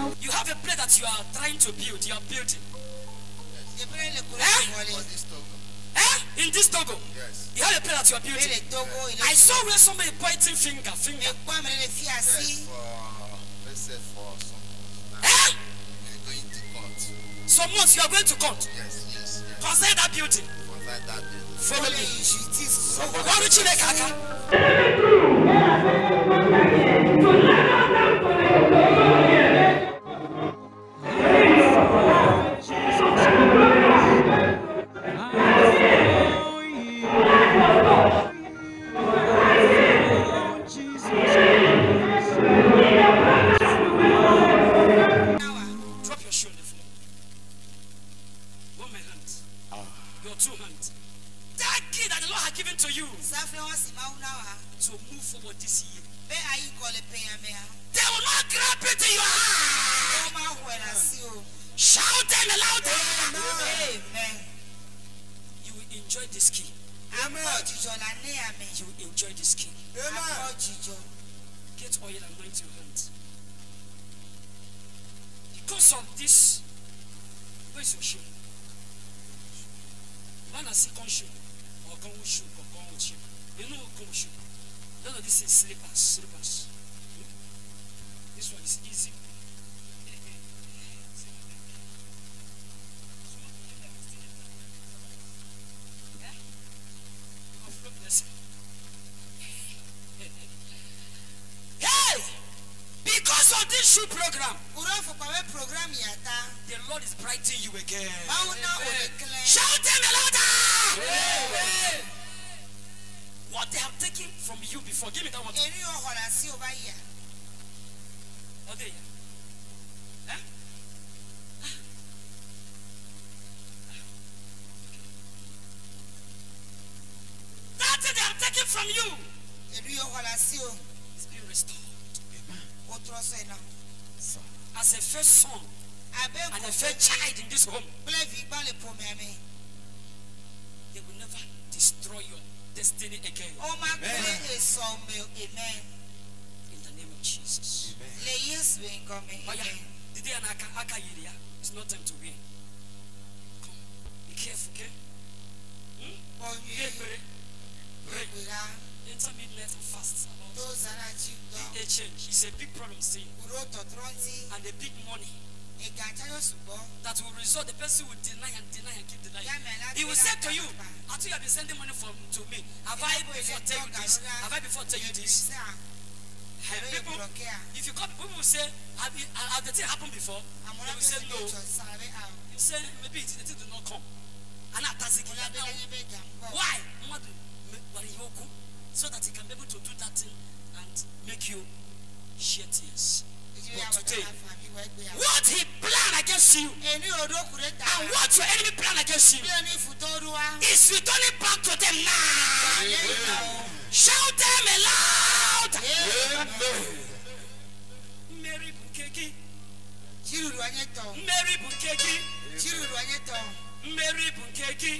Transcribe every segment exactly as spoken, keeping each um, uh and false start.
You have a place that you are trying to build. You are building. Eh? Eh? In this Togo? Yes. You have a place that you are building. I saw where somebody pointing finger, finger. Yes, for, let's say for some months. Eh? We're going to court. Some months you are going to court. Yes, yes, yes. Concerning that building. Concerning that building. Follow me. Why don't you make Kaka? Drop your shoe on the floor. One my hand. Your two hands. That key that the Lord has given to you to move forward this year. They will not grab it in your hand. Shout them louder. Amen. You will enjoy this key. Amen. You will enjoy this key. Amen. Get oil and anoint your hands. Because of this, where's your shoe? Man has second shoe. Or gun with shoe. Or gun with shoe. You know gun with shoe. None of this is slippers. Slippers. This one is easy. Hey! Because of this shoe program, the Lord is brightening you again. Shout them louder! What they have taken from you before, give me that one. Okay. Huh? That thing they have taken from you is being restored. As a first son and a first child in this home, they will never destroy your destiny again. Amen. In the name of Jesus. Oh yeah. The day it's not time to win. Come. Be careful, okay? Hmm? Pray, pray. Pray. Enter midnight and fast about a change. It's a big problem still. And a big money that will result, the person will deny and deny and keep denying. He will say to you, after you have been sending money from to me, have I before tell you this? Have I before tell you this? And people, if you come, people will say, have, you, have the thing happened before? They will say no. You say, maybe the thing did not come. And I'm tasking it now. Why? So that he can be able to do that thing and make you shed tears. But today, what he planned against you and what your enemy planned against you is returning back to them now. Shout them aloud. Mary Bukeki. Mary Bukeki. Mary Bukeki.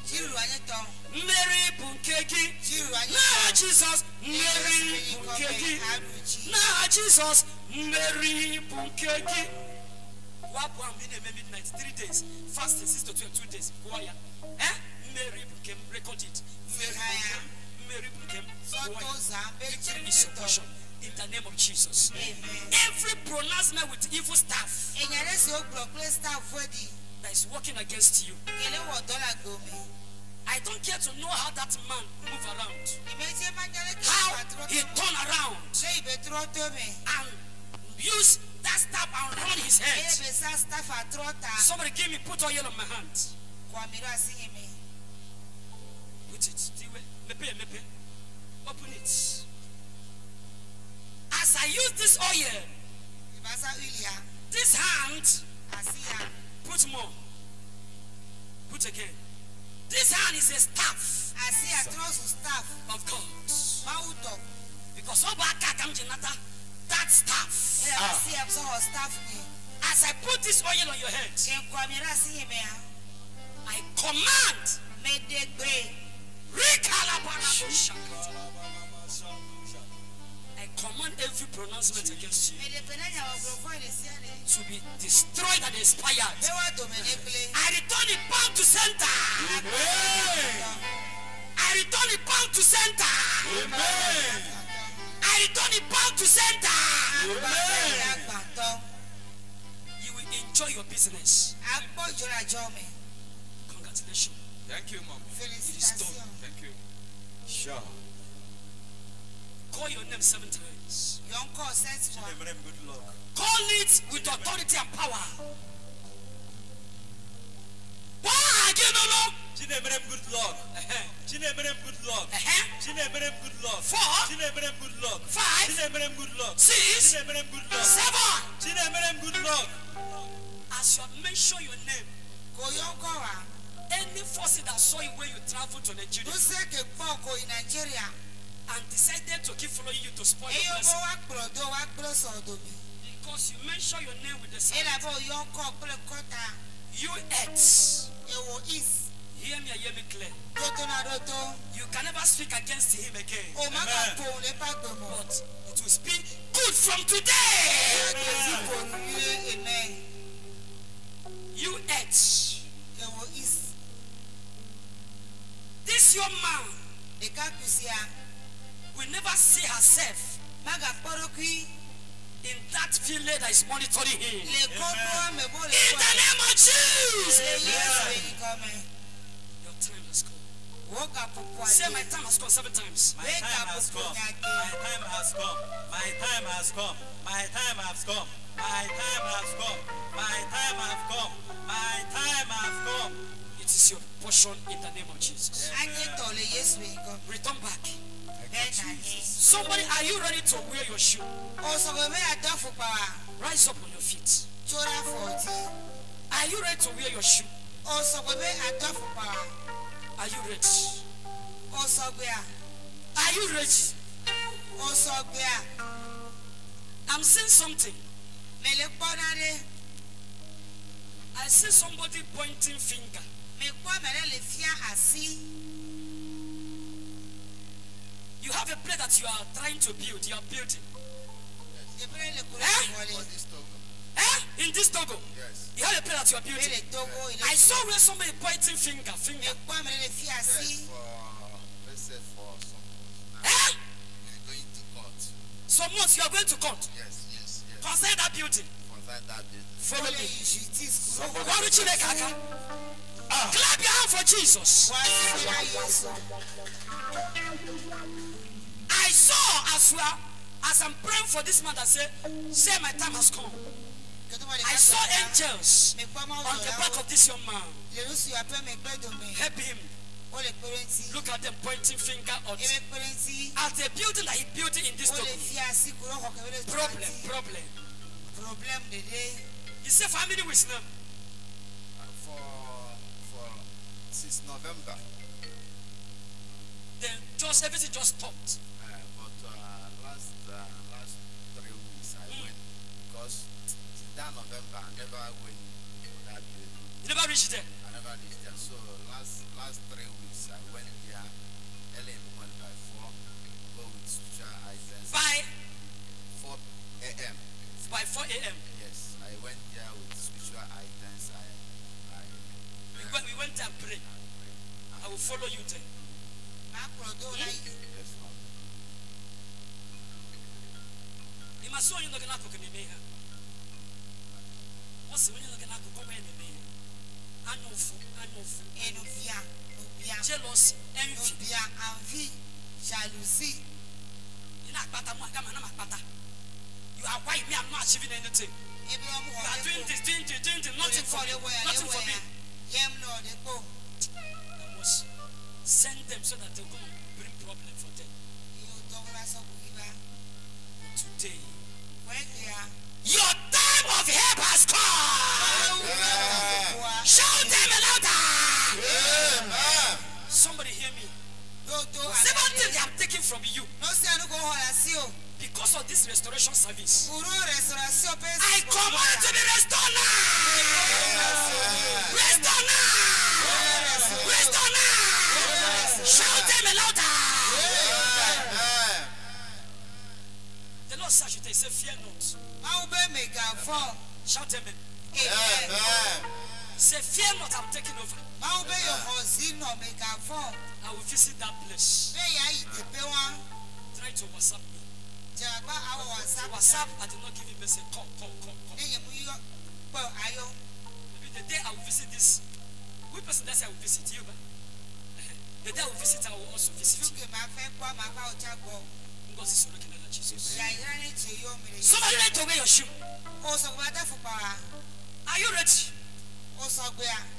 Mary Bukeki. Now Jesus. Mary Bukeki. Now Jesus. Mary Bukeki. Midnight, three days. Fasting, six to twelve, two days. Eh? Mary became recorded. Mary became victory is your portion. In the name of Jesus. Amen. Every pronouncement with evil staff that is working against you, I don't care to know how that man move around, how he turn around and use that staff and run his head. Somebody give me, put oil on my hand. Put it. Open it. As I use this oil, this hand, put more. Put again. This hand is a staff of God. Because that staff. Ah. As I put this oil on your head, I command. I command every pronouncement against you Mede penanya wa brofo ile siane. to be destroyed and expired. Bewa domenekle. I return it back to center. I return it back to center. I return it back to center. You will enjoy your business. Congratulations. Thank you, Mom. It is done. Thank you. Sure. Call your name seven times. Good luck. Call it with authority and power. Why you don't know? Chinemerem good luck. Chinemerem good luck. Chinemerem good luck. Four. Chinemerem good luck. Five. Chinemerem good luck. Six. Chinemerem good luck. Seven. Chinemerem good luck. As you have mentioned your name, any force that saw you when you traveled to Nigeria and decided to keep following you to spoil your blessing, because you mentioned your name with the sound, you ate. Hear me and hear me clear. You can never speak against him again. Amen. But it will speak good from today. Amen. You ate. This young man will never see herself in that village that is monitoring him. Amen. In the name of Jesus. Amen. Your time has come. Say my time has come seven times. My time has come. My time has come. My time has come. My time has come. My time has come. My time has come. My time has come. It is your portion in the name of Jesus. Return back. Somebody, are you ready to wear your shoe? Rise up on your feet. Are you ready to wear your shoe? Are you ready? Are you ready? I'm saying something. I see somebody pointing finger. You have a place that you are trying to build. You are building. Eh? In this Togo? Yes. You have a place that you are building. I saw where somebody pointing finger. Finger. For, let's say for some months now. Eh? We're going to court. Some months you are going to court. Yes, yes, yes. Concerning that building. Concerning that building. Follow me. Ah. Clap your hand for Jesus. I saw as well as I'm praying for this man that say, say my time has come. I saw angels on the back of this young man. Help him. Look at them pointing finger at, at the building that he built in this Togo. Problem, problem. Problem today. You say for how many weeks now? For, for since November. Then just everything just stopped. Uh, but uh, last uh, last three weeks I mm. went because since that November I never went to that building. You never reached there? I never reached there. So last last three weeks I went there early in the morning by four, go with spiritual items. By four A M By four A M Yes, I went there with spiritual items. I, I we went we went there and prayed. I will follow you there. Yes, Lord. You must show you not gonna cook in me. What's when you're gonna cook in me? I know for I know for jealousy, envy, jalousie. You know, but I'm not you are white, me, I'm not achieving anything. You are doing this, doing this, doing this, nothing for me, nothing for me. I must send them so that they're going to bring problem for them. Today, your time of help has come. Yeah. Shout them louder. Amen. Somebody hear me. Seventeen they have taken from you. Because of this restoration service, I command it to be restored now. Restore now. Restore now. Shout them louder. ça ajouté, c'est fear not. Máa bẹ́ mégaphone. Shout amen. Amen. Say fear not, I'm taking over. Máa bẹ́ yọ̀họ̀ sínú mégaphone. I will visit that place. Bẹ́ẹ̀ yà ìdèpé wá. Try to WhatsApp me. Jàgbá àwọn WhatsApp. WhatsApp, I did not give him message. Come, come, come, come. Ẹ̀yẹ̀ mú yọ pọ̀ ayọ̀. Maybe the day I will visit this, which person that say I will visit you, man? The day I will visit, I will also visit you. Lókè máa fẹ́ gbọ́ máa bá ọjà gbọ́. Because it's looking at Jesus. Yàrá ní tí yóò mìíràn. Somebody need to wear your shoe. Ó sọ pé adé fún para. Are you ready? Ó sọ pé à.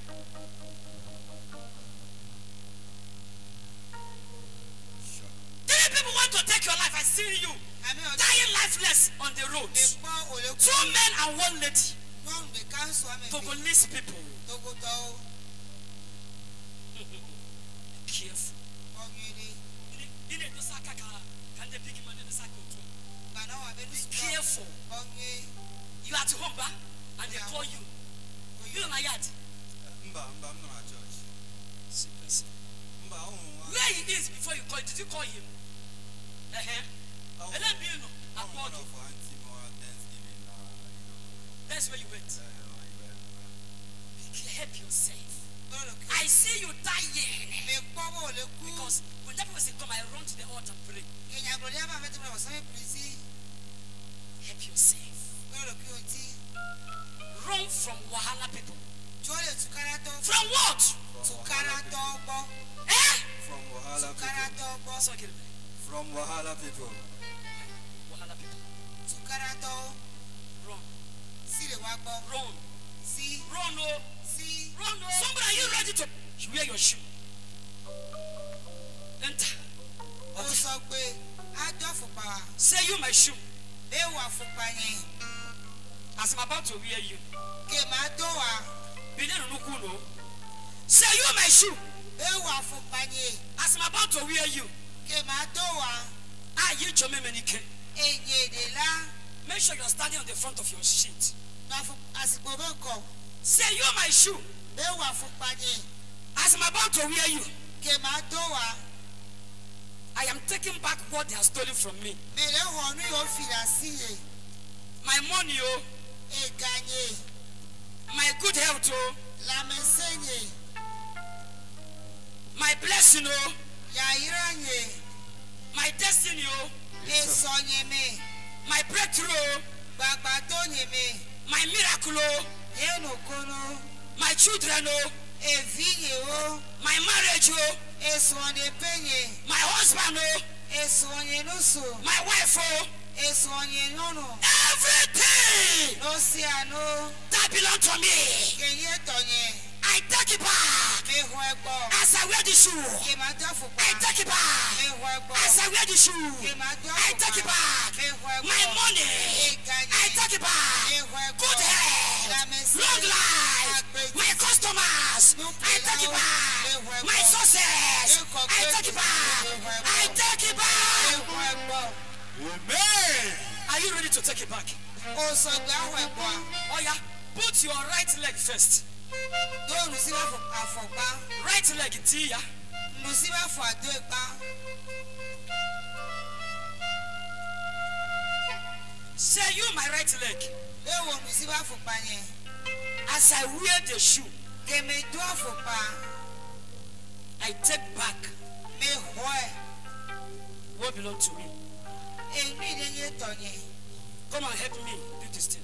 Three people want to take your life. I see you Àmì ọ̀dọ́. dying lifeless on the road. Èpọ̀ òlekú. Two men and one lady. Wọ́n ń gbé káńsù àmì To ìgbé. police people. Tókótọ́ Be careful. ọ̀gbìnrin. In a dosaka, can the big man in the circle too? Gbàdá wà bẹ́ẹ̀ ní Be sùkúrọ̀. careful. Ọ̀gbìn. You are at home, ba? And they call you. You know my yard. Mba, mba, I'm not at church. See person. Mba, oh, Where he is before you call? Did you call him? Uh huh. And then you know, I I'm called one him. of Auntie Moa Thanksgiving. uh, you That's where you went. know, uh, you Help yourself. Lọ́rọ̀ kí. I see you dying. Èpọ̀ bó òlekú. Because when that person come, I run to the altar and pray. Èèyàn àgbọ̀dé àbá fẹ́ tó múra wọ̀ sọ́mí pìrìsì. Help yourself. Lọ́rọ̀ kí o tí. Run from Wahala people. Tí ó lè túkárá tó. From what? Túkárá tó gbọ́. Eh? From Wahala Túkárá people. tó gbọ́. That's what I get it. From Wahala people. Wahala people. Túkárá tó. Run. Sí lè wá gbọ́. Run. Sí. Run, oh. Sí. Run, oh. Somebody, are you ready to wear your shoe? Enter. Ó sọ pé ájọ́ fòpá wa. Say you my shoe. Bẹ́ẹ̀ wà fòpá yẹn. As I'm about to wear you. Kè máa tó wa. Be there no cool, no. Say you my shoe. Bẹ́ẹ̀ wà fòpá yẹn. As I'm about to wear you. Kè máa tó wa. Ah, you chome menike. Èyí èdè lá. Make sure you're standing on the front of your sheet. Àsìkò bẹ́ẹ̀ kọ̀. Say you my shoe. Bẹ́ẹ̀ wà fòpá yẹn. As I'm about to wear you. Kè máa tó wa. I am taking back what they have stolen from me. Mèrè hàn ní yóò fìlà sí yẹn. My money, oh. Ègà yẹn. My good health, oh. Làmẹ̀sẹ̀ yẹn. My blessing, oh. Yàyíra yẹn. My destiny, oh. Èso yẹn mi. My breakthrough, oh. Gbàgbà tó yẹn mi. My miracle, oh. Yéènù kúnú. My children, oh. Èvi yẹn o. My marriage, oh. Èso ọ̀nà pé yẹn. My husband, oh. Èso yẹn ló sùn. My wife, oh. Èso yẹn lónù. Everything Ló sí àná. that belongs to me, Kèyí ètò yẹn. I take it back. Mi hu ẹgbọ́. As I wear the shoe, Kì máa jọ́ fòpá. I take it Mi back. hu ẹgbọ́. As I wear the shoe, Kì máa jọ́ I fòpá. take it back. Mi hu ẹgbọ́. My money, Ègà I yẹn. take it back. Mi hu ẹgbọ́. Good health, Làmẹ̀sẹ̀. long life, Àgbèjì. my customers, I take it back. My success, I take it back. I take it Mi back. hu ẹgbọ́. Amen. Are you ready to take it back? Ó sọ pé àwọn ẹ̀gbọ́n a. Oh yeah, put your right leg first. Dóònù sí bá àfọ̀pá. Right leg, tia. Nù sí bá fọ àdó ipá. Say you my right leg. Bẹ́ẹ̀ wò nù sí bá fòpá yẹn. As I wear the shoe, Kèmí dún àfọ̀pá. I take back Mi hu ẹ̀. what belongs to me. Èmi ìdẹ́yẹ tọ̀ yẹn. Come and help me do this thing.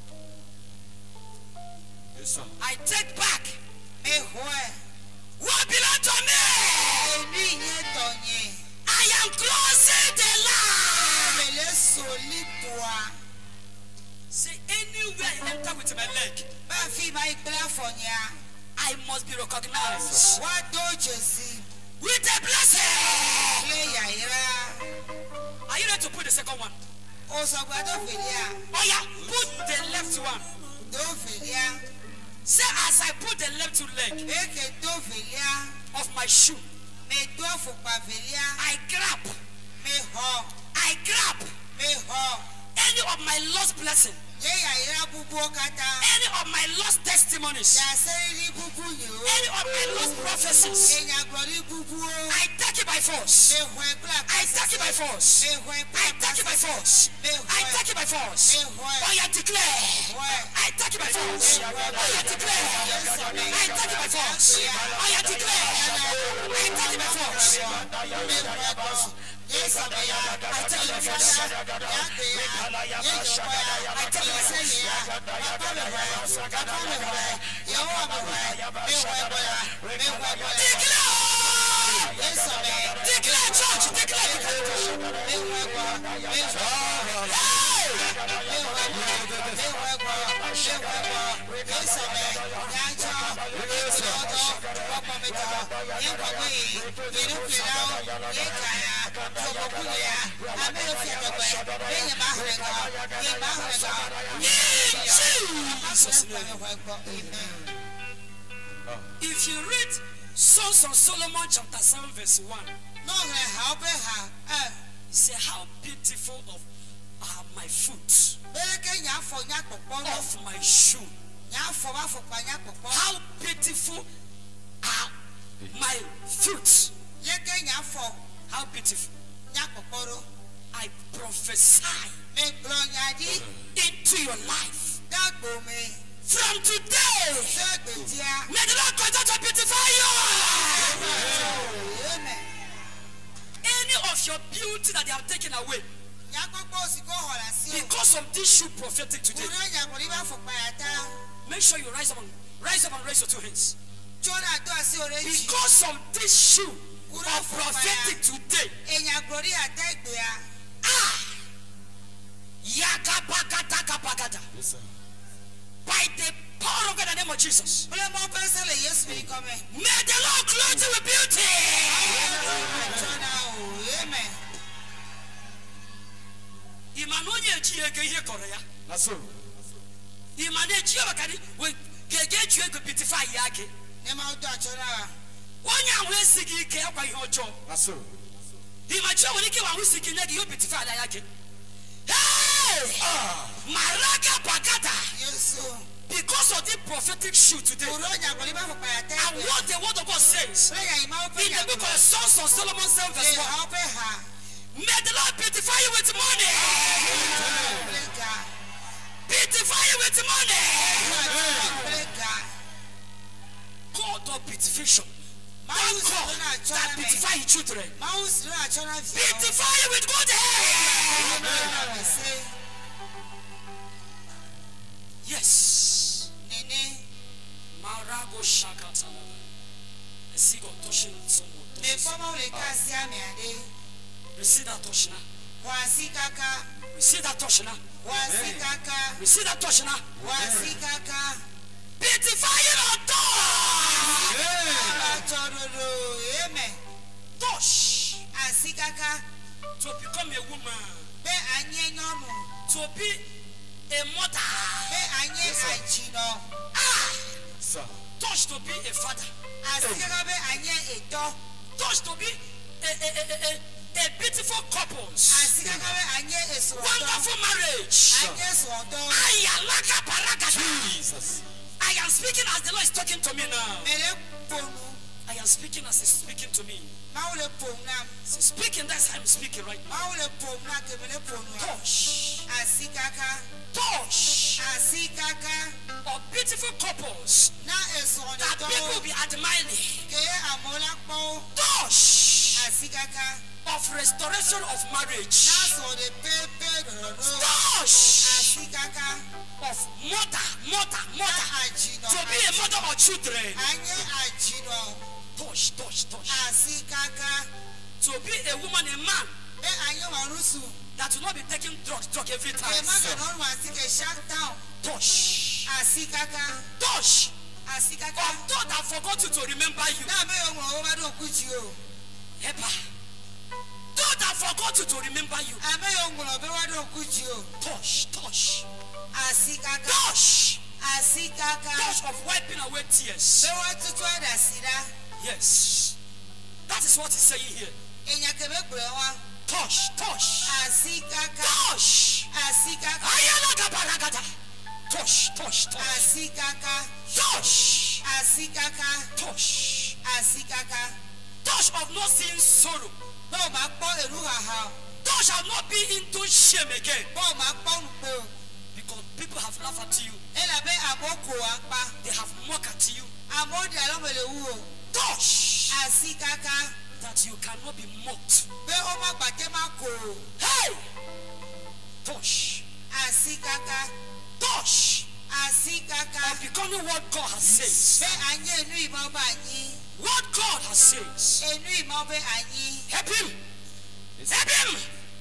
Yes, sir. I take back Mi hu ẹ̀. what belongs to me. Èmi ìyẹn tọ̀ yẹn. I am closing the line. Mèlè sòlí bùa. Say anywhere I enter with my leg, Bá a fi máa ìpínlẹ̀ àfọ̀nyà. I must be recognized Wá dóòjò sí. with a blessing. Ilé yàyíra. Are you ready to put the second one? Ó sọ pé adófèlé à. Oh yeah, put the left one. Dófèlé à. Say as I put the left leg Bẹ́ẹ̀kẹ́ dófèlé à. of my shoe, Mi dún àfọ̀pá fèlé à. I grab, Mi họ. I grab Mi họ. Any of my lost blessing. Any of my lost testimonies. Any of my lost prophecies. I take it by force. I take it by force. I take it by force. I take it by force. Oh, you declare. I take it by force. Oh, you declare. I take it by force. Oh, you declare. I take it by force. Yes, I take it by force. I take it by force. Declare, church, declare. If you read Songs of Solomon chapter seven verse one, he said, how beautiful of are my foot, of my shoe. How beautiful are my fruits. How beautiful. I prophesy into your life. From today, may the Lord continue to beautify you. Any of your beauty that they have taken away because of this shoe prophetic today, make sure you rise up and rise up and raise your two hands. Because of this shoe of prophetic today, ah, yes, by the power of God in the name of Jesus, may the Lord clothe you with beauty. Amen. Imanoye chiege here Korea. Naso. Imane chiege kadi we gege chiege beautify yake. Nema odo achora. Wonya we sigi ke akwa ihe ojo. Naso. Imacho we ke wa we sigi na you beautify yake. Hey! Ah! Maraka pakata. Yes. Because of the prophetic shoot today, and what the word of God says in the book of Songs of Solomon seven verse one, may the Lord beautify you with money. Beautify you with money. God of beautification. One God that beautify your children. Beautify you with good hair. Yes. Nene. Marago shakata. Esigo toshin somo. Me pomo le kasia me ade. Receive that toshina. Wasi kaka. Receive that toshina. Wasi kaka. Receive that toshina. Wasi kaka. Beautify your door. Amen. Tosh. Asikaka. To become a woman. Be anye nyono. To be a mother. Yes, ah, sir. Touch to be a father. Touch to be a, a, a, a, a beautiful couples. Wonderful marriage. Jesus. I am speaking as the Lord is talking to me now. I am speaking as He's speaking to me. So speaking, that's how I'm speaking right now. Touch. Touch. Of beautiful couples that people will be admiring. Touch. Of restoration of marriage. Touch. Of mother, mother, mother. To be a mother of children. Touch, touch, touch. To be a woman, a man that will not be taking drugs, drug every time. Touch. Touch. Of those that forgot to, to remember you. Hepa. Those that forgot to, to remember you. Touch, touch. Touch. Touch of wiping away tears. Yes. That is what he's saying here. Touch, touch. Touch. Asikaka. Ayala kaparagada. Touch, touch, touch. Asikaka. Touch. Asikaka. Touch. Asikaka. Touch of not seeing sorrow. Bọ́ọ̀ máa pọ́ èrú àhà. Touch shall not be into shame again. Bọ́ọ̀ máa pọ́ nùpẹ́ o. Because people have laughed at you. Ẹ làbẹ́ àmókò à ń pa. They have mocked at you. Àmódì àlọ́mọ̀lẹ̀ wú o. Touch. Asikaka. That you cannot be mocked. Pé ó má gbàjẹ́ má kò o. Hey! Touch. Asikaka. Touch. Asikaka. Of becoming what God has said. Bẹ́ ànyé inú ìmọ̀ bá yín. What God has said. Inú ìmọ̀ bẹ́ ànyín. Help him. Help him.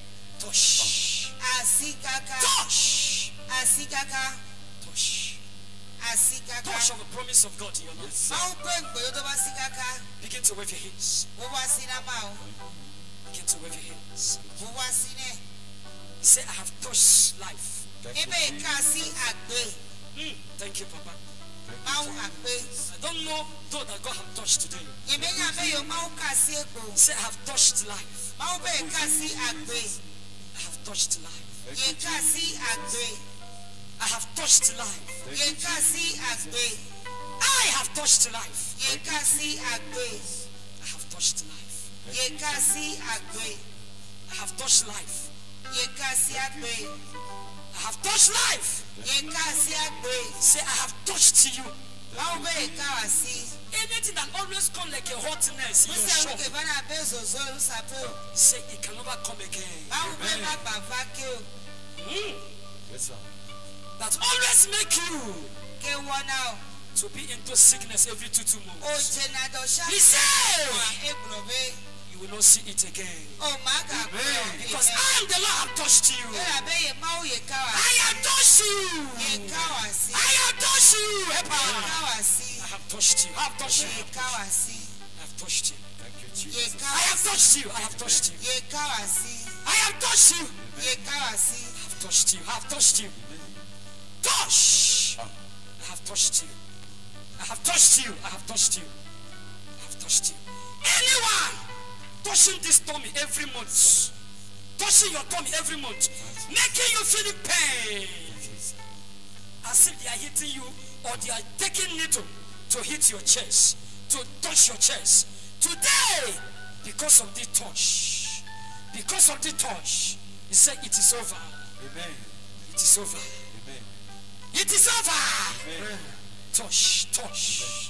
Touch. Asikaka. Touch. Asikaka. Touch. Asikaka. Touch of the promise of God in your life. Máa ń pè ń pè tó bá síkaka. Begin to wave your hands. Mo wá sí náà máa o. Begin to wave your hands. Mo wá sí náà. Say, I have touched life. Ebe ìka sí àgbè. Mm, thank you, Papa. Máa ń àgbè. I don't know though that God have touched today. Ìmẹ̀yà mẹ́yọ̀ máa ń kà sí ègbò. Say, I have touched life. Máa ń bẹ̀ ìka sí àgbè. I have touched life. Yè ká sí àgbè. I have touched life. Yè ká sí àgbè. I have touched life. Yè ká sí àgbè. I have touched life. Yè ká sí àgbè. I have touched life. Yè ká sí àgbè. I have touched life. Yè ká sí àgbè. Say, I have touched you. Máa ń bẹ̀ ìka wá sí. Anything that always come like a hotness in Mo your sì àwọn shop, kẹfà náà bẹ́ zòzó ló sàpé o. say it can never come again. Máa ń bẹ́ má gbàgbá ké o. Mm. Yes, sir. That always make you Ké wọ́n náà o. to be into sickness every two two O months. jẹ nàdọ̀ ṣáà. He said, Wà égbùrọ̀ bẹ́. you will not see it again. O máa gà pé o. Because I am the Lord have touched you. Ẹ làbẹ́ yẹ máa ń yè ká wá I sí. have touched you. Yè ká wá sí. I have touched you. Yè Epa. ká wá sí. I have touched you. I have touched you. Yè ká wá sí. I have touched you. Thank you, Yè Jesus. ká I wá have sí. touched you. I have touched you. Yè ká wá sí. I have touched you. Yè ká wá sí. I have touched you. I have touched you. Touch. I have touched you. I have touched you. I have touched you. I have touched you. Anyone touching this tummy every month, touching your tummy every month, making you feel pain, as if they are hitting you or they are taking needle to hit your chest, to touch your chest. Today, because of the touch, because of the touch, he said it is over. Amen. It is over. Amen. It is over. Amen. Touch, touch,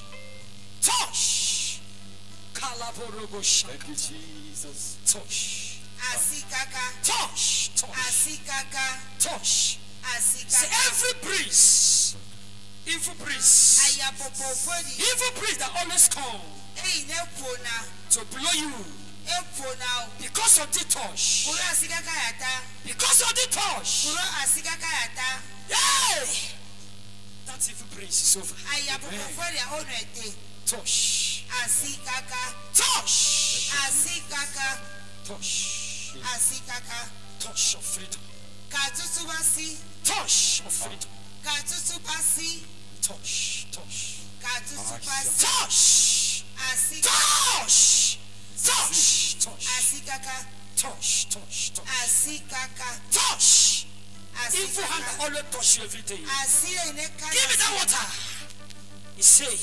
touch. Kalaborogo Thank shaka. you, Jesus. Touch, Asikaka. touch, touch, Asikaka. touch. Say Asikaka. every breeze, evil breeze, Ayapopo fodi. evil breeze that always come Eyi ne pona. to blow you E pona o. because of the touch, Kuro asikaka yata. because of the touch. Kuro asikaka yata. Hey, that evil breeze is over. Ayapopo fodi a ono ete. Touch, Asikaka. touch, Asikaka. touch, Asikaka. touch of freedom, Katutu basi. touch of freedom, Katutu basi. touch, touch, Katutu basi. touch, Asikaka. touch, touch, touch, Asikaka. touch, touch, touch, Asikaka. touch. Evil hand that Asikaka. always touch you every day. Asire ne kaka. Give me that water. He say,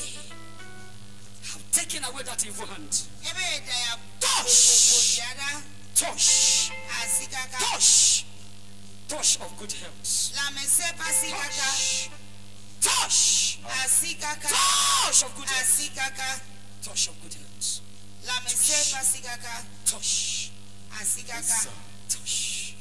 have taken away that evil hand. Ebe da ya. Touch. Yada. Touch, Asikaka. touch, touch of good health. La mese pasi kaka. Touch, touch, Asikaka. touch of good health. Asikaka. Touch of good health. La mese pasi kaka. Touch, Asikaka. touch,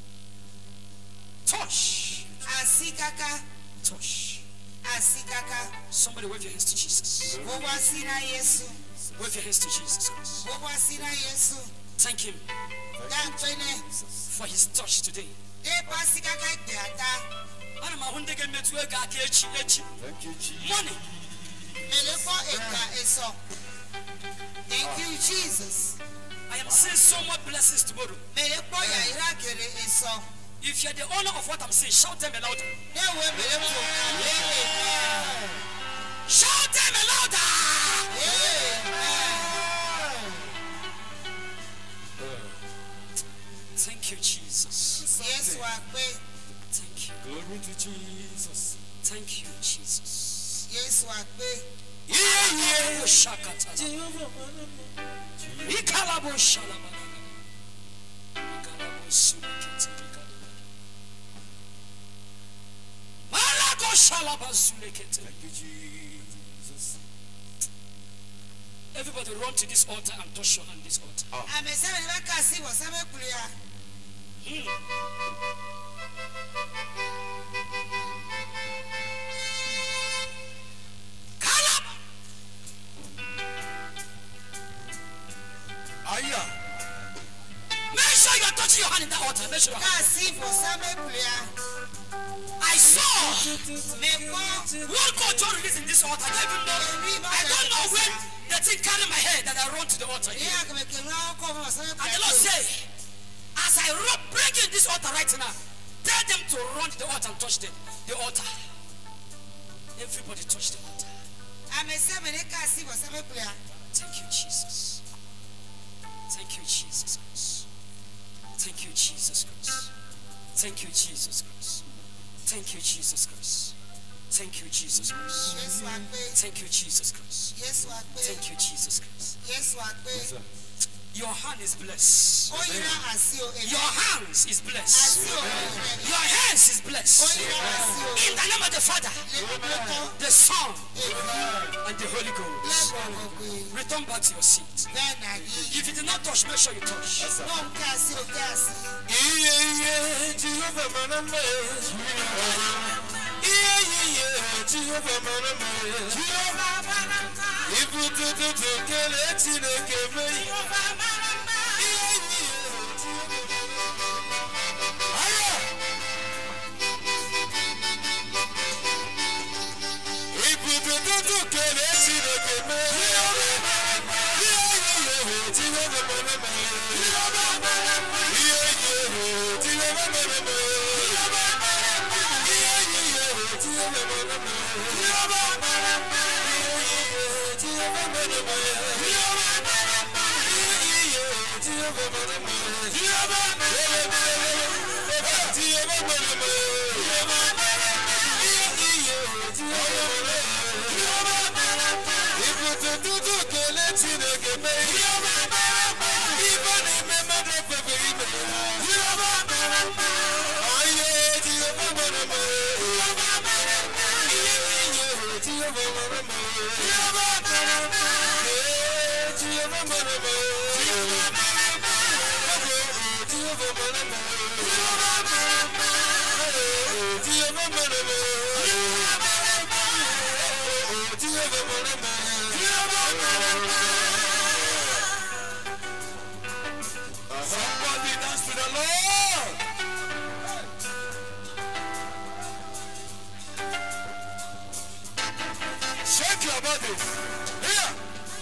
touch, Asikaka. touch. Asikaka. Somebody wave your hands to Jesus. Bobo sina Yesu. Wave your hands to Jesus Christ. Bobo sina Yesu. Thank him Da pene. for his touch today. De pasi kaka gbeata. Ana ma hunde ke metu e ga ka echi echi. Thank you, Jesus. Money. Melefo eka eso. Thank you, Jesus. I am seeing so much blessings tomorrow. Melefo ya ira kere eso. If you're the owner of what I'm saying, shout them louder. Ne we melefo ka. Shout them louder. Amen. Thank you, Jesus. Yesu akpe. Thank you. Glory to Jesus. Thank you, Jesus. Yesu akpe. Yeah, yeah. Shakata. Ikalabo shalaba. Ikalabo sulekete. Malago shalaba sulekete. Thank you, Jesus. Everybody run to this altar and touch your hand this altar. Amesema ni bakasi wasame kulia. Hmm. Kalaba. Aya. Make sure you are touching your hand in that altar. Make sure you are. Kasi wasame kulia. I saw Meko. one God just released in this altar. I don't even know. I don't know when the thing carried my head that I run to the altar. Ni akamekela kwa wasame kulia. And the Lord say, as I run, break in this altar right now, tell them to run to the altar and touch them. The altar. Everybody touch the altar. Amesema ni kasi wasame kulia. Thank you, Jesus. Thank you, Jesus Christ. Thank you, Jesus Christ. Thank you, Jesus Christ. Thank you, Jesus Christ. Thank you, Jesus Christ. Yesu akpe. Thank you, Jesus Christ. Yesu akpe. Thank you, Jesus Christ. Yesu akpe. Your hand is blessed. Oyira asio. Your hands is blessed. Asio. Your hands is blessed. Oyira asio. In the name of the Father, Lebuto. the Son, Ebi. and the Holy Ghost. Lebuto. Return back to your seat. Benagi. If you did not touch, make sure you touch. No kasi o kasi. Yeah, yeah. Jehovah maname. Yeah, yeah. Jehovah maname. Jehovah manama. Ibu tu tu tu kele chine keme. Jehovah manama. Yeah, yeah. Aya. Ibu tu tu tu kele chine keme. Yeah, yeah. Jehovah maname. Jehovah maname. Yeah, yeah. Jehovah maname. Jehovah maname. Yeah, yeah. Jehovah maname. Jehovah maname. Jehovah maname. Jehovah maname. Jehovah maname. Jehovah maname. Jehovah maname. Jehovah maname. Yeah, yeah. Jehovah maname. Jehovah maname. Ibu tu tu tu kele chine keme. Jehovah maname. Ibu ni me madre pepe ibe. Jehovah maname. Aye, Jehovah maname. Jehovah maname. Yeah, yeah. Jehovah maname. Jehovah maname. Yeah, Jehovah maname. Jehovah maname. Jehovah maname. Jehovah maname. Jehovah maname. Jehovah maname. Jehovah maname. Somebody dance to the Lord. Shake your body. Here.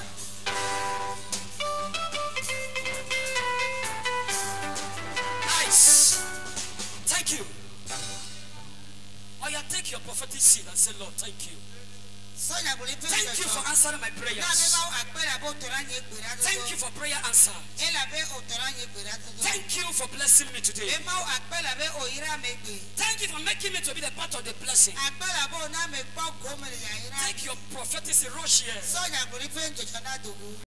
Nice. Thank you. Or you take your prophetic seed and say, Lord, thank you. Sonya bulipe. Thank you for answering my Na be prayers. ba akpe la bo toranye gbera. Thank you for prayer answered. Ela be o toranye gbera. Thank you for blessing me today. Be ma akpe la be oyira megbe. Thank you for making me to be the part of the blessing. Akpe la bo na me gbo gomele ya ira. Take your prophetic seed, rush here. Sonya bulipe njojo na dogu.